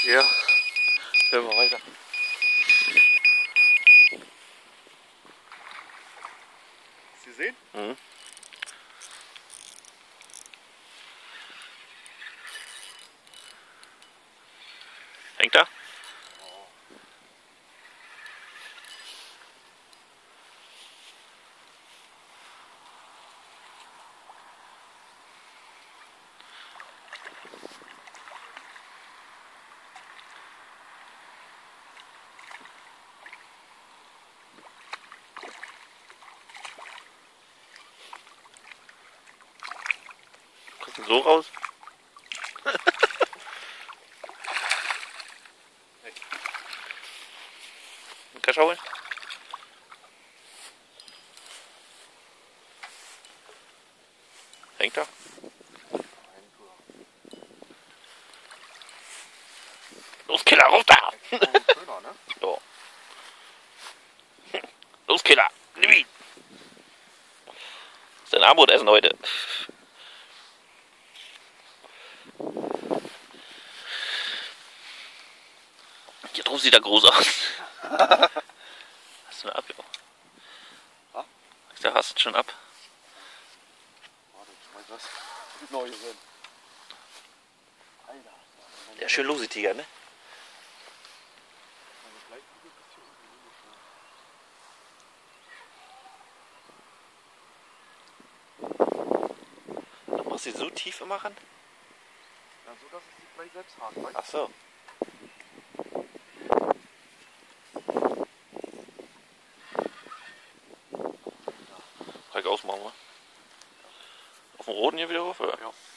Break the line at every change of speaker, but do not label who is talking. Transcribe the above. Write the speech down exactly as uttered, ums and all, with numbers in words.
Ja, hören wir weiter.
Sie sehen?
Mhm. Hängt da? Kommt denn so raus? Kannst du holen? Hängt da? Los, Killer, rauf da!
Schöner, ne?
So. Los, Killer, nimm ihn! Das ist ein Armutessen heute. Hier drauf sieht er groß aus. Hast du ihn ab, jo?
Ha?
Ich sag, hast du ihn schon ab?
Warte, ich weiß was. Neue sind. Alter.
Ja, schön lose Tiger, ne? Du machst sie so tief immer ran?
Ja, so dass es sich gleich selbst hakt, weißt du?
Ach so. Kann ich ausmachen, ne? Auf dem roten hier wieder rauf, oder?
Ja.